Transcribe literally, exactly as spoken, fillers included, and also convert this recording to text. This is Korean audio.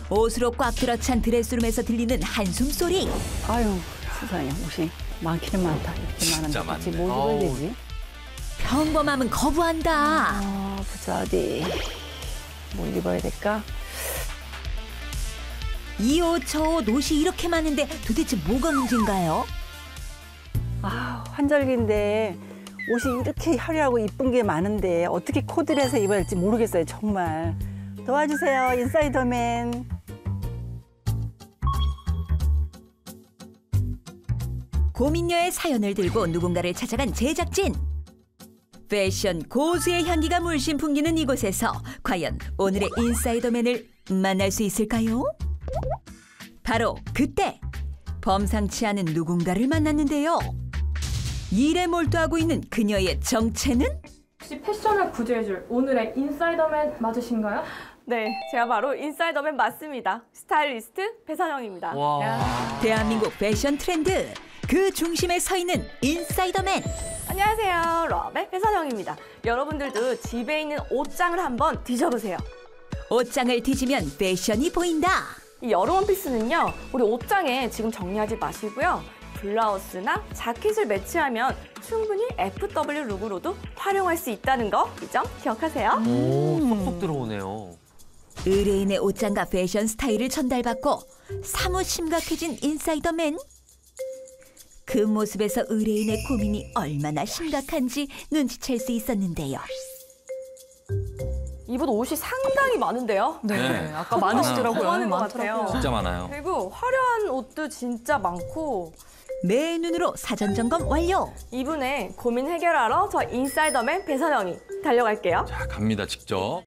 옷으로 꽉 들어찬 드레스룸에서 들리는 한숨 소리. 아유, 세상에 옷이 많기는 많다. 이렇게 진짜 많은데 도대체 많네. 뭐 입어야 아우. 되지? 평범함은 거부한다. 아, 보자 어디. 뭐 입어야 될까? 이 옷 저 옷 옷이 이렇게 많은데 도대체 뭐가 문제인가요? 아, 환절기인데 옷이 이렇게 화려하고 이쁜 게 많은데 어떻게 코디를 해서 입어야 할지 모르겠어요, 정말. 도와주세요, 인사이더맨. 고민녀의 사연을 들고 누군가를 찾아간 제작진. 패션 고수의 향기가 물씬 풍기는 이곳에서 과연 오늘의 인사이더맨을 만날 수 있을까요? 바로 그때 범상치 않은 누군가를 만났는데요. 일에 몰두하고 있는 그녀의 정체는? 혹시 패션을 구제해줄 오늘의 인사이더맨 맞으신가요? 네, 제가 바로 인사이더맨 맞습니다. 스타일리스트 배선영입니다. 와. 대한민국 패션 트렌드 그 중심에 서 있는 인사이더맨. 안녕하세요, 러벨 배선영입니다. 여러분들도 집에 있는 옷장을 한번 뒤져보세요. 옷장을 뒤지면 패션이 보인다. 이 여름 원피스는요, 우리 옷장에 지금 정리하지 마시고요. 블라우스나 자켓을 매치하면 충분히 에프더블유 룩으로도 활용할 수 있다는 거, 이 점 기억하세요. 오, 쏙쏙 들어오네요. 의뢰인의 옷장과 패션 스타일을 전달받고 사뭇 심각해진 인사이더맨. 그 모습에서 의뢰인의 고민이 얼마나 심각한지 눈치챌 수 있었는데요. 이분 옷이 상당히 많은데요. 네. 아까 많으시더라고요. 많은 것 같아요. 진짜 많아요. 그리고 화려한 옷도 진짜 많고 매 눈으로 사전 점검 완료. 이분의 고민 해결하러 저 인사이더맨 배선영이 달려갈게요. 자, 갑니다, 직접.